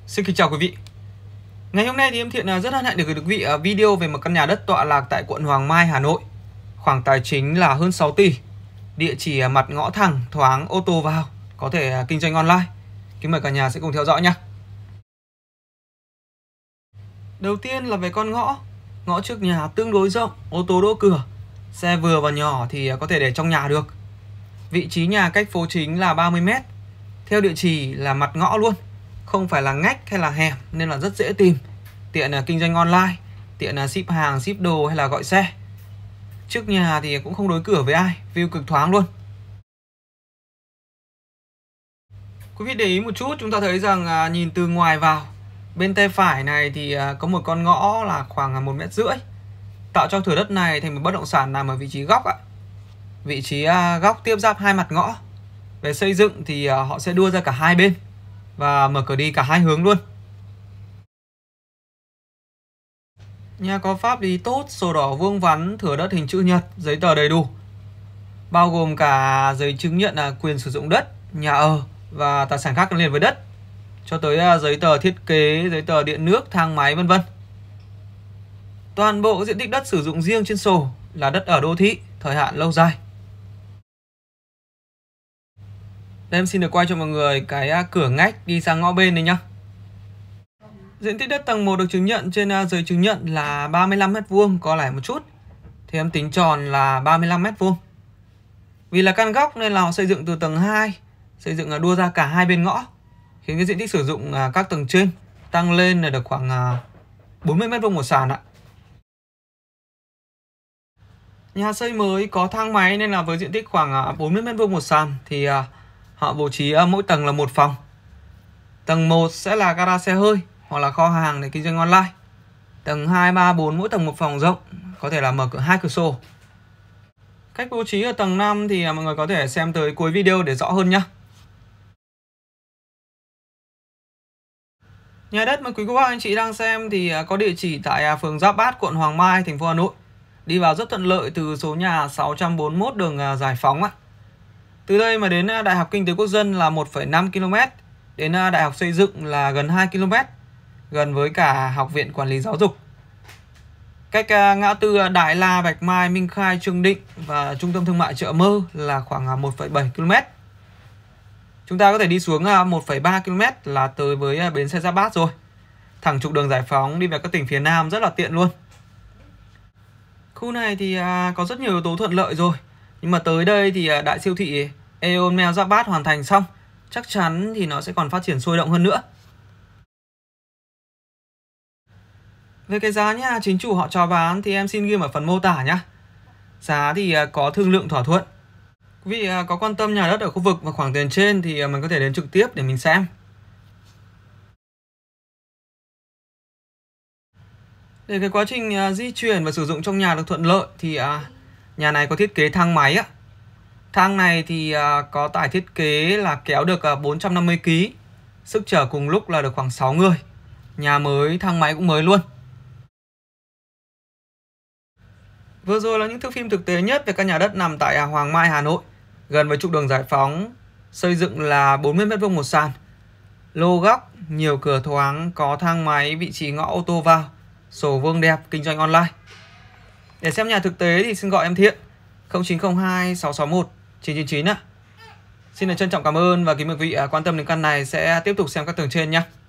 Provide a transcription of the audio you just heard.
Xin kính chào quý vị. Ngày hôm nay thì em Thiện rất hân hạnh được gửi được quý vị video về một căn nhà đất tọa lạc tại quận Hoàng Mai, Hà Nội. Khoảng tài chính là hơn 6 tỷ. Địa chỉ mặt ngõ thẳng, thoáng, ô tô vào, có thể kinh doanh online. Kính mời cả nhà sẽ cùng theo dõi nhé. Đầu tiên là về con ngõ. Ngõ trước nhà tương đối rộng, ô tô đỗ cửa. Xe vừa và nhỏ thì có thể để trong nhà được. Vị trí nhà cách phố chính là 30 m. Theo địa chỉ là mặt ngõ luôn, không phải là ngách hay là hẻm nên là rất dễ tìm. Tiện kinh doanh online, tiện ship hàng, ship đồ hay là gọi xe. Trước nhà thì cũng không đối cửa với ai, view cực thoáng luôn. Quý vị để ý một chút, chúng ta thấy rằng nhìn từ ngoài vào, bên tay phải này thì có một con ngõ là khoảng 1,5 m, tạo cho thửa đất này thành một bất động sản nằm ở vị trí góc ạ. Vị trí góc tiếp giáp hai mặt ngõ. Về xây dựng thì họ sẽ đua ra cả hai bên và mở cửa đi cả hai hướng luôn. Nhà có pháp lý tốt, sổ đỏ vuông vắn, thửa đất hình chữ nhật, giấy tờ đầy đủ, bao gồm cả giấy chứng nhận quyền sử dụng đất, nhà ở và tài sản khác gắn liền với đất, cho tới giấy tờ thiết kế, giấy tờ điện nước, thang máy vân vân. Toàn bộ diện tích đất sử dụng riêng trên sổ là đất ở đô thị, thời hạn lâu dài. Đây em xin được quay cho mọi người cái cửa ngách đi sang ngõ bên này nhá. Diện tích đất tầng 1 được chứng nhận trên giấy chứng nhận là 35 m², có lẻ một chút. Thì em tính tròn là 35 m². Vì là căn góc nên là họ xây dựng từ tầng 2, xây dựng đua ra cả hai bên ngõ, khiến cái diện tích sử dụng các tầng trên tăng lên là được khoảng 40 m² một sàn ạ. Nhà xây mới có thang máy nên là với diện tích khoảng 40 m² một sàn thì họ bố trí mỗi tầng là một phòng. Tầng 1 sẽ là gara xe hơi hoặc là kho hàng để kinh doanh online. Tầng 2, 3, 4 mỗi tầng một phòng rộng, có thể là mở cửa 2 cửa sổ. Cách bố trí ở tầng 5 thì mọi người có thể xem tới cuối video để rõ hơn nhé. Nhà đất mà quý cô bác anh chị đang xem thì có địa chỉ tại phường Giáp Bát, quận Hoàng Mai, thành phố Hà Nội. Đi vào rất thuận lợi từ số nhà 641 đường Giải Phóng ạ. Từ đây mà đến Đại học Kinh tế Quốc dân là 1,5 km, đến Đại học Xây dựng là gần 2 km, gần với cả Học viện Quản lý Giáo dục. Cách ngã tư Đại La, Bạch Mai, Minh Khai, Trương Định và Trung tâm Thương mại Chợ Mơ là khoảng 1,7 km. Chúng ta có thể đi xuống 1,3 km là tới với bến xe Giáp Bát rồi. Thẳng trục đường Giải Phóng đi về các tỉnh phía Nam rất là tiện luôn. Khu này thì có rất nhiều yếu tố thuận lợi rồi. Nhưng mà tới đây thì đại siêu thị Aeon Mall Giáp Bát hoàn thành xong, chắc chắn thì nó sẽ còn phát triển sôi động hơn nữa. Về cái giá nhà chính chủ họ chào bán thì em xin ghi ở phần mô tả nhé. Giá thì có thương lượng thỏa thuận. Quý vị có quan tâm nhà đất ở khu vực và khoảng tiền trên thì mình có thể đến trực tiếp để mình xem. Để cái quá trình di chuyển và sử dụng trong nhà được thuận lợi thì nhà này có thiết kế thang máy á. Thang này thì có tải thiết kế là kéo được 450 kg. Sức chở cùng lúc là được khoảng 6 người. Nhà mới, thang máy cũng mới luôn. Vừa rồi là những thước phim thực tế nhất về căn nhà đất nằm tại Hoàng Mai, Hà Nội, gần với trục đường Giải Phóng. Xây dựng là 40 m² một sàn. Lô góc, nhiều cửa thoáng, có thang máy, vị trí ngõ ô tô vào, sổ vuông đẹp, kinh doanh online. Để xem nhà thực tế thì xin gọi em Thiện 0902 661 999 ạ. Xin được trân trọng cảm ơn và kính mời quý vị quan tâm đến căn này sẽ tiếp tục xem các tầng trên nhé.